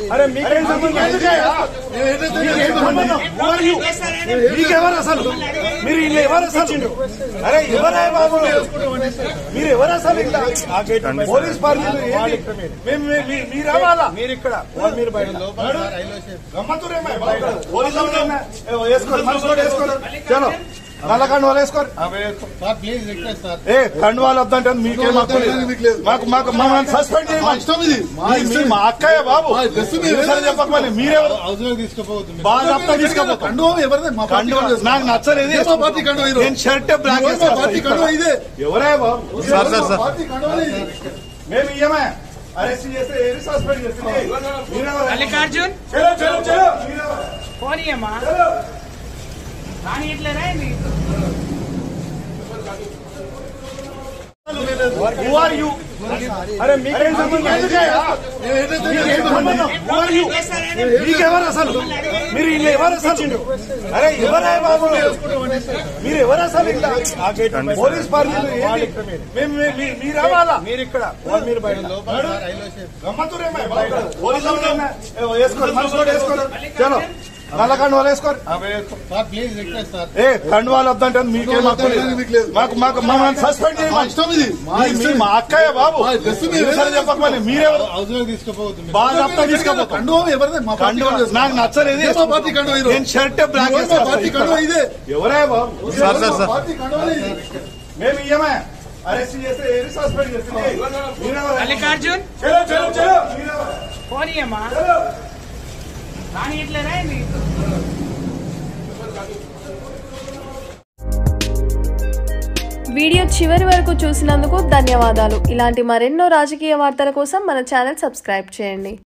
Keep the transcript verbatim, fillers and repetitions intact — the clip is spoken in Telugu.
అరే మీకేం మీకెవరు అసలు మీరు ఇల్లు ఎవరు అసలు అరే ఎవరే బాబు మీరు ఎవరు అసలు ఇట్లా పోలీస్ పార్టీ మీరు రావాలా మీరు ఇక్కడ మీరు బయట వేసుకోండి మనసు వేసుకోండి చలో నల్ల కండువాలు వేసుకోండి ఏ కండువాలు వద్దంటే మీకేం మాకు మాకు మమ్మల్ని సస్పెండ్ చేయాలి మా అక్కయ్య బాబు చెప్పకపోతే మీరెవరు బాగా తీసుకుపోతాను నాకు నచ్చలేదు నేను షర్ట్ బ్లాక్ ఎవరే బాబు సార్ సార్ సార్ మేము ఇయ్యమే అరెస్ట్ చేస్తే ఏది సస్పెండ్ చేస్తుంది మల్లికార్జున్ ఫోన్ ఇయ్యమ్మా రానియట్లేదా Who are you? అరే మీకేం మీకెవరు అసలు మీరు ఇల్లు ఎవరు అసలు అరే ఎవరే బాబు మీరు ఎవరు అసలు ఇట్లా పోలీస్ పార్టీ మీరు రావాలా మీరు ఇక్కడ మీరు బయట వేసుకోండి మనసు వేసుకోండి చలో నల్ల కండువాలు వేసుకోండి ఏ కండువాలు వద్దంటే మీకేం మాకు మాకు మమ్మల్ని సస్పెండ్ చేయాలి మా అక్కయ్య బాబు చెప్పకపోతే మీరెవరు బాగా తీసుకుపోతాను నాకు నచ్చలేదు నేను షర్ట్ బ్లాక్ ఎవరే బాబు సార్ సార్ సార్ మేము ఇయ్యమే అరెస్ట్ చేస్తే ఏది సస్పెండ్ చేస్తుంది మల్లికార్జున్ ఫోన్ ఇయ్యమ్మా రానియట్లేదా వీడియో చివరి వరకు చూసినందుకు ధన్యవాదాలు. ఇలాంటి మరెన్నో రాజకీయ వార్తల కోసం మన ఛానల్ సబ్స్క్రైబ్ చేయండి.